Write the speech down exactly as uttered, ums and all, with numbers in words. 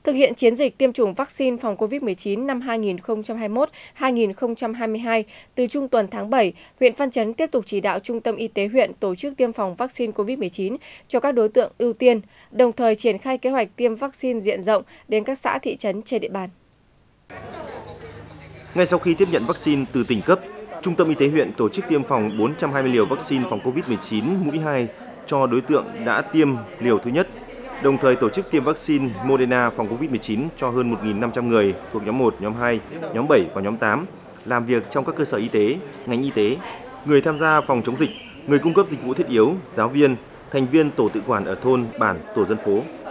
Thực hiện chiến dịch tiêm chủng vaccine phòng Covid mười chín năm hai nghìn không trăm hai mươi mốt đến hai nghìn không trăm hai mươi hai, từ trung tuần tháng bảy, huyện Văn Chấn tiếp tục chỉ đạo Trung tâm Y tế huyện tổ chức tiêm phòng vaccine Covid mười chín cho các đối tượng ưu tiên, đồng thời triển khai kế hoạch tiêm vaccine diện rộng đến các xã thị trấn trên địa bàn. Ngay sau khi tiếp nhận vaccine từ tỉnh cấp, Trung tâm Y tế huyện tổ chức tiêm phòng bốn trăm hai mươi liều vaccine phòng Covid mười chín mũi hai cho đối tượng đã tiêm liều thứ nhất, đồng thời tổ chức tiêm vaccine Moderna phòng Covid mười chín cho hơn một nghìn năm trăm người thuộc nhóm một, nhóm hai, nhóm bảy và nhóm tám, làm việc trong các cơ sở y tế, ngành y tế, người tham gia phòng chống dịch, người cung cấp dịch vụ thiết yếu, giáo viên, thành viên tổ tự quản ở thôn, bản, tổ dân phố.